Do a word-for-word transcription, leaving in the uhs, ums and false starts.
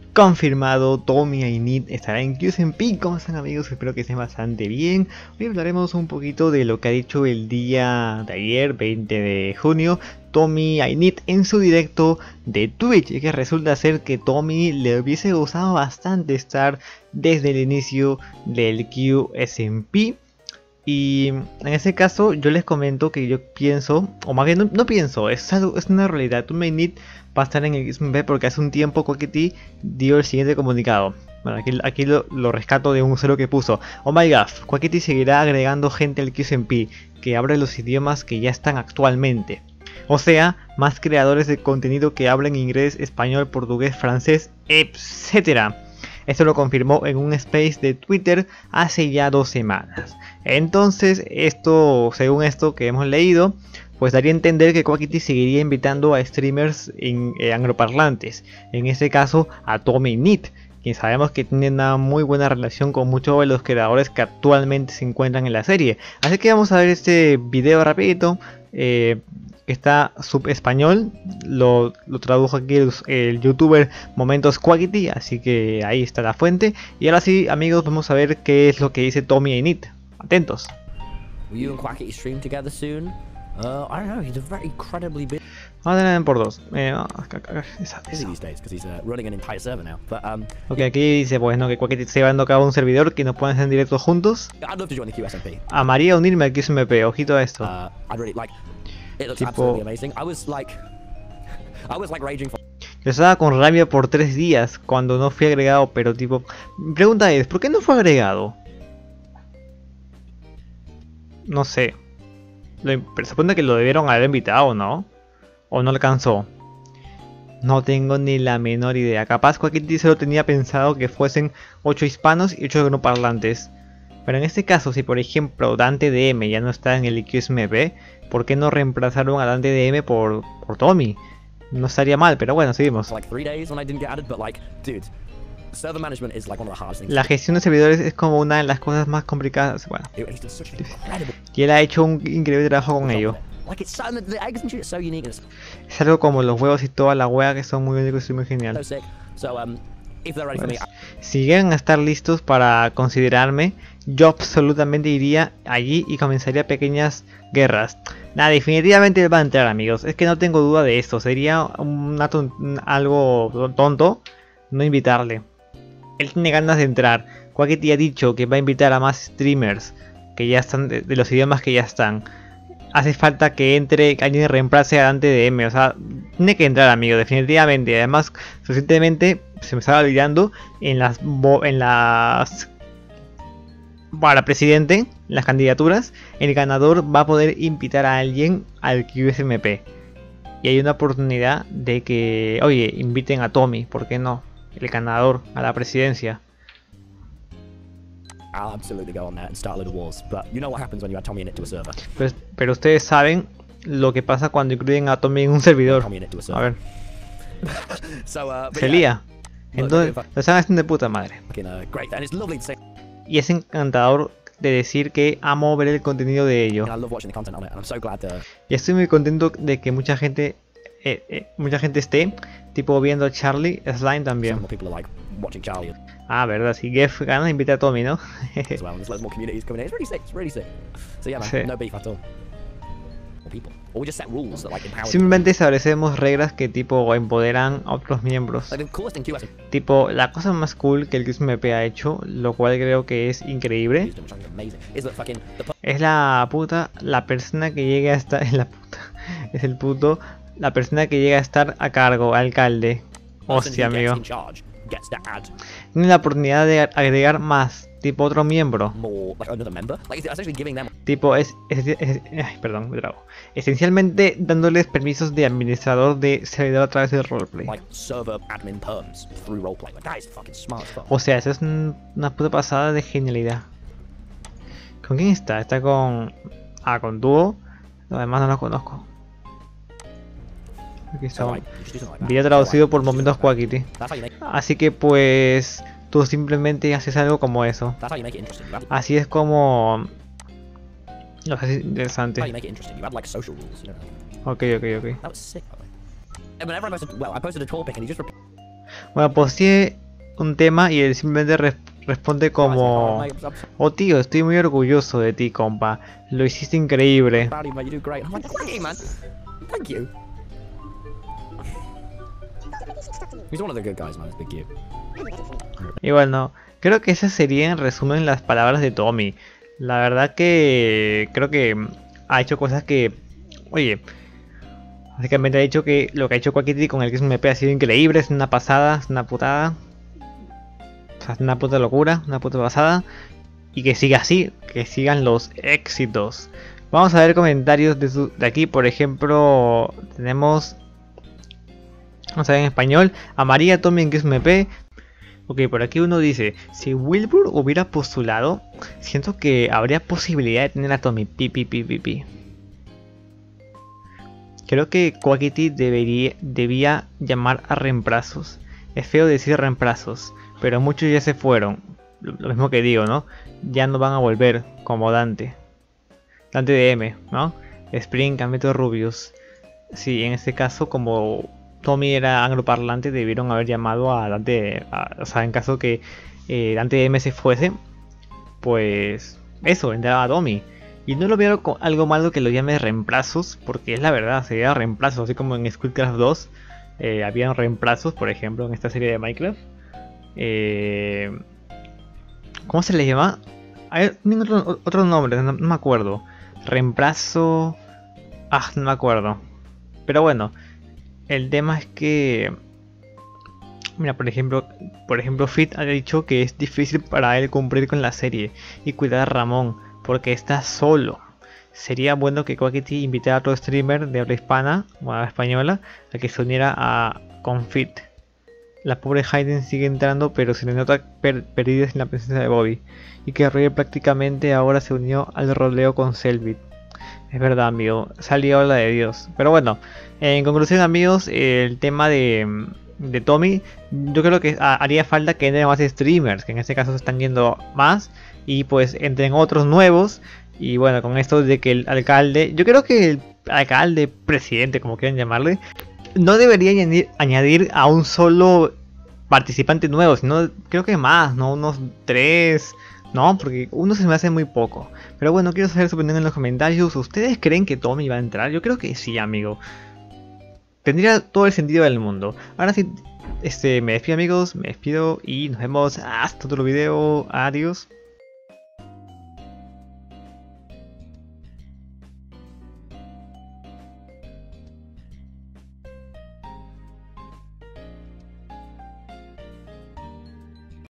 confirmado, Tommy Ainit estará en Q S M P. ¿Cómo están, amigos? Espero que estén bastante bien. Hoy hablaremos un poquito de lo que ha dicho el día de ayer, veinte de junio, Tommy Ainit en su directo de Twitch. Y que resulta ser que Tommy le hubiese gustado bastante estar desde el inicio del Q S M P. Y en ese caso yo les comento que yo pienso, o más bien no, no pienso, es, algo, es una realidad. Tommy Ainit va a estar en el Q S M P porque hace un tiempo Quackity dio el siguiente comunicado. Bueno, aquí, aquí lo, lo rescato de un usuario que puso: oh my god, Quackity seguirá agregando gente al Q S M P que abre los idiomas que ya están actualmente. O sea, más creadores de contenido que hablen inglés, español, portugués, francés, etcétera. Esto lo confirmó en un space de Twitter hace ya dos semanas. Entonces, esto, según esto que hemos leído, pues daría a entender que Quackity seguiría invitando a streamers en, eh, angloparlantes. En este caso, a Tommy Ainit, quien sabemos que tiene una muy buena relación con muchos de los creadores que actualmente se encuentran en la serie. Así que vamos a ver este video rapidito. Eh, Está sub español, lo, lo tradujo aquí el, el youtuber Momentos Quackity, así que ahí está la fuente. Y ahora sí, amigos, vamos a ver qué es lo que dice Tommy Ainit. Atentos. Vamos a tener por dos. Eh, esa, esa. Ok, aquí dice pues no, que Quackity está llevando a cabo un servidor que nos pueden hacer en directo juntos. Amaría unirme al Q S M P, ojito a esto. Tipo, yo estaba con rabia por tres días cuando no fui agregado, pero tipo, mi pregunta es, ¿por qué no fue agregado? No sé. Lo, pero se supone que lo debieron haber invitado, ¿no? ¿O no alcanzó? No tengo ni la menor idea. Capaz Quackity se lo tenía pensado que fuesen ocho hispanos y ocho no parlantes. Pero en este caso, si por ejemplo Dante D M ya no está en el Q S M P, ¿por qué no reemplazaron a Dante D M por, por Tommy? No estaría mal, pero bueno, seguimos. La gestión de servidores es como una de las cosas más complicadas. Bueno, y él ha hecho un increíble trabajo con ello. Es algo como los huevos y toda la wea que son muy únicos y muy genial. Pues, si llegan a estar listos para considerarme, yo absolutamente iría allí y comenzaría pequeñas guerras. Nada, definitivamente él va a entrar, amigos. Es que no tengo duda de esto. Sería una ton algo tonto no invitarle. Él tiene ganas de entrar. Quackity ha dicho que va a invitar a más streamers que ya están de, de los idiomas que ya están. Hace falta que entre alguien reemplace a Dante D M. O sea, tiene que entrar, amigo, definitivamente. Además, recientemente se me estaba olvidando en las en las para presidente, en las candidaturas, el ganador va a poder invitar a alguien al Q S M P. Y hay una oportunidad de que, oye, inviten a Tommy, ¿por qué no? El ganador a la presidencia. Pues, pero ustedes saben lo que pasa cuando incluyen a Tommy en un servidor. A ver. Se lía. Entonces, lo están haciendo de puta madre. Y es encantador de decir que amo ver el contenido de ello. Y estoy muy contento de que mucha gente eh, eh, mucha gente esté tipo viendo a Charlie, Slime también. Ah, verdad, si Geoff gana, invita a Tommy, ¿no? Sí. Simplemente establecemos reglas que tipo empoderan a otros miembros. Tipo, la cosa más cool que el Q S M P ha hecho, lo cual creo que es increíble, es la puta, la persona que llegue a estar en la puta, es el puto, la persona que llega a estar a cargo, alcalde. Hostia, amigo. Tiene la oportunidad de agregar más, tipo otro miembro. Tipo, es, es, es, es ay, perdón, me trago. Esencialmente dándoles permisos de administrador de servidor a través del roleplay. O sea, eso es una puta pasada de genialidad. ¿Con quién está? Está con... Ah, con Duo. Los demás no los conozco. Aquí está. Video traducido por Momentos Quackity. Así que pues... tú simplemente haces algo como eso. Así es como... lo haces interesante. Ok, ok, ok. Bueno, posteé un tema y él simplemente re responde como: oh tío, estoy muy orgulloso de ti, compa, lo hiciste increíble. Y bueno, creo que esas serían en resumen las palabras de Tommy. La verdad que creo que ha hecho cosas que, oye, básicamente ha dicho que lo que ha hecho Quackity con el Kiss M P ha sido increíble, es una pasada, es una putada. O sea, es una puta locura, una puta pasada. Y que siga así, que sigan los éxitos. Vamos a ver comentarios de, su, de aquí, por ejemplo, tenemos... Vamos a ver en español, a María Tommy en Kiss M P. Ok, por aquí uno dice, si Wilbur hubiera postulado, siento que habría posibilidad de tener a Tommy. Pi, pi, pi, pi, pi. Creo que Quackity debería, debía llamar a reemplazos. Es feo decir reemplazos, pero muchos ya se fueron. Lo mismo que digo, ¿no? Ya no van a volver, como Dante. Dante de M, ¿no? Spring, Cameto, Rubius. Sí, en este caso, como Tommy era angloparlante, debieron haber llamado a Dante, a, o sea, en caso que eh, Dante de M se fuese, pues eso, entraba a Tommy. Y no lo veo algo malo que lo llame reemplazos, porque es la verdad, sería reemplazos, así como en Skullcraft dos eh, habían reemplazos, por ejemplo, en esta serie de Minecraft. Eh, ¿Cómo se les llama? Hay otro, otro nombre, no, no me acuerdo. Reemplazo... Ah, no me acuerdo. Pero bueno, el tema es que... Mira, por ejemplo, por ejemplo, Fit ha dicho que es difícil para él cumplir con la serie y cuidar a Ramón, porque está solo. Sería bueno que Quackity invitara a otro streamer de habla hispana o habla española a que se uniera a con Fit. La pobre Hayden sigue entrando, pero se le nota per perdida sin la presencia de Bobby. Y que Roger prácticamente ahora se unió al roleo con Selvit. Es verdad, amigo, salió la de Dios. Pero bueno, en conclusión, amigos, el tema de, de Tommy, yo creo que haría falta que entren más streamers, que en este caso se están yendo más, y pues entren otros nuevos. Y bueno, con esto de que el alcalde, yo creo que el alcalde, presidente, como quieran llamarle, no debería añadir, añadir a un solo participante nuevo, sino creo que más, ¿no? Unos tres, ¿no? Porque uno se me hace muy poco. Pero bueno, quiero saber su opinión en los comentarios. ¿Ustedes creen que Tommy va a entrar? Yo creo que sí, amigo. Tendría todo el sentido del mundo. Ahora sí, este, me despido, amigos, me despido y nos vemos hasta otro video. Adiós.